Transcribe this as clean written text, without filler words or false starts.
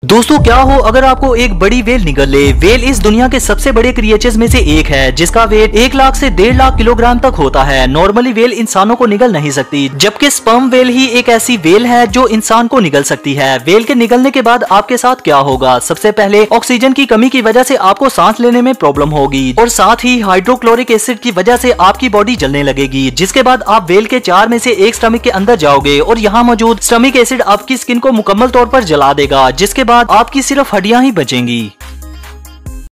दोस्तों क्या हो अगर आपको एक बड़ी व्हेल निगल ले। व्हेल इस दुनिया के सबसे बड़े क्रिएचर्स में से एक है जिसका वेट 1 लाख से 1.5 लाख किलोग्राम तक होता है। नॉर्मली व्हेल इंसानों को निगल नहीं सकती, जबकि स्पर्म व्हेल ही एक ऐसी व्हेल है जो इंसान को निगल सकती है। व्हेल के निगलने के बाद आपके साथ क्या होगा? सबसे पहले ऑक्सीजन की कमी की वजह से आपको सांस लेने में प्रॉब्लम होगी और साथ ही हाइड्रोक्लोरिक एसिड की वजह से आपकी बॉडी जलने लगेगी, जिसके बाद आप व्हेल के 4 में से एक स्टमक के अंदर जाओगे और यहाँ मौजूद स्टमक एसिड आपकी स्किन को मुकम्मल तौर पर जला देगा, जिसके बाद आपकी सिर्फ हड्डियां ही बचेंगी।